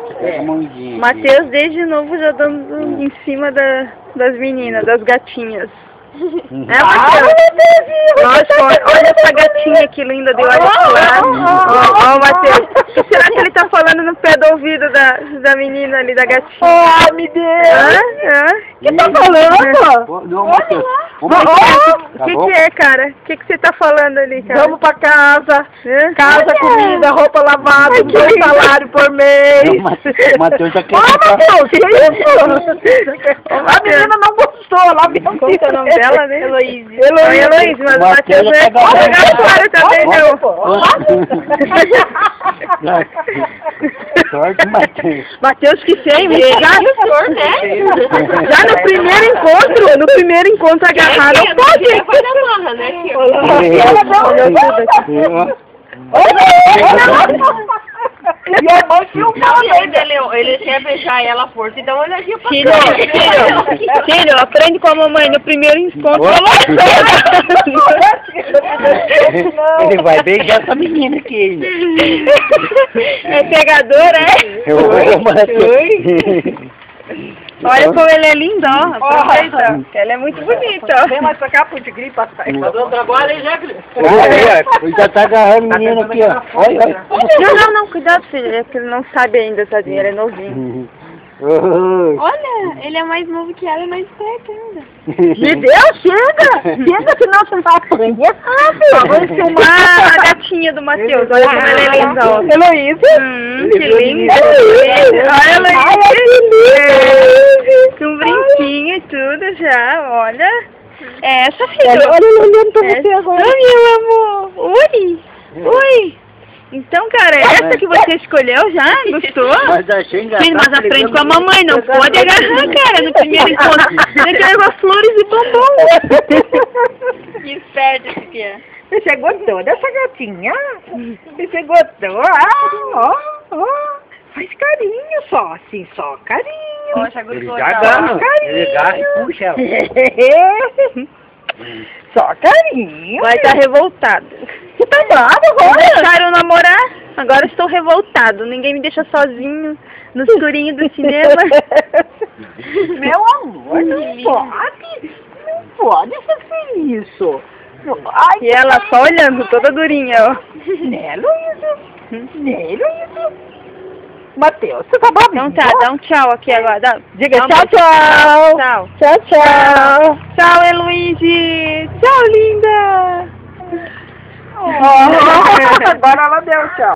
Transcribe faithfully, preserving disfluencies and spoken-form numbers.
É. Matheus desde novo já dando em cima da, das meninas, das gatinhas. Uhum. É, Matheus? Nossa, olha, olha essa gatinha que linda de olho claro. Ó, ó, Matheus. O que será que ele tá falando no pé do ouvido da, da menina ali, da gatinha? Ah, me deu! Hã? Hã? O que tá falando? Não, Matheus. O que, que, que é, cara? O que, que você tá falando ali, cara? Vamos pra casa. Hã? Casa, comida, roupa lavada, Ai, dois que salários por mês. O Matheus já quer Ô, ficar... Matheus, que isso? A menina não gostou, ela me Qual que é o nome dela, né? Heloísa. Heloísa. Heloísa, mas o Matheus Matheus não é já tá agora também, não. Sorte, Matheus. Matheus, que feio, já, já no primeiro encontro, no primeiro encontro agarrado, não pode. E a mãe filmando. Ele, ele quer beijar ela à força, então olha aqui pra Filho, filho, filho, aprende com a mamãe no primeiro encontro. Ele vai beijar essa menina aqui. É pegador, é? Eu vou, Matheus. Olha como ele é lindo, ó. Aproveita. Ela é muito bonita, ó. Vem mais pra cá, pô, de gripa. Tá dando trabalho, hein, Jeffrey? Olha, já tá agarrando a menina aqui, ó. Olha, olha. Não, não, não, cuidado, filho. É que ele não sabe ainda, tadinho. Ele é novinho. Olha, ele é mais novo que ela e mais perto ainda. Me deu, chega! Chega, senão você não vai aprender rápido. Vamos filmar a gatinha do Matheus. Olha como ela é linda, ó. Heloísa. Hum, que linda. Heloísa. Olha ela aí. Com brinquinho e tudo já, olha. É essa, filha. Olha, olha, olhando pra Essa. você agora. Ai, meu amor. Oi. Oi. Então, cara, é essa que você escolheu já? Gostou? Mas achei engraçado. Filho, mas aprende com a mamãe, não pode agarrar, cara, no primeiro encontro. Tem que levar flores e bombom. Que esperto esse que é. Você gostou dessa gatinha? Você gostou? Ah, ó, ó. Faz carinho só, assim, só carinho. Poxa, Ele gostou já da agarra, ele agarra e puxa ela. Só carinho. Vai estar revoltado. Você tá bravo Não agora? deixaram namorar? Agora estou revoltado. Ninguém me deixa sozinho no escurinho do cinema. Meu amor, não pode. Não pode fazer isso. Ai, E ela só olhando, toda durinha, ó. Né, Luísa? Né, Luísa? Matheus, você tá bravo? Então tá, dá um tchau aqui agora. Dá... Diga dá um tchau, beijo. tchau. Tchau. Tchau, tchau. Tchau, Heloísa. Tchau, linda. Oh, agora ela deu tchau.